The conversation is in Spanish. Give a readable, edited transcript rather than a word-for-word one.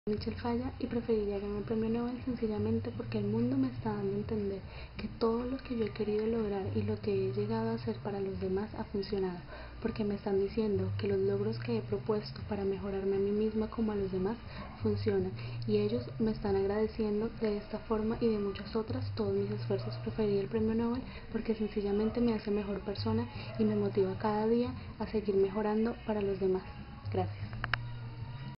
Michelle Falla y preferiría ganar el premio Nobel sencillamente porque el mundo me está dando a entender que todo lo que yo he querido lograr y lo que he llegado a hacer para los demás ha funcionado, porque me están diciendo que los logros que he propuesto para mejorarme a mí misma como a los demás funcionan, y ellos me están agradeciendo de esta forma y de muchas otras todos mis esfuerzos. Preferiría el premio Nobel porque sencillamente me hace mejor persona y me motiva cada día a seguir mejorando para los demás. Gracias.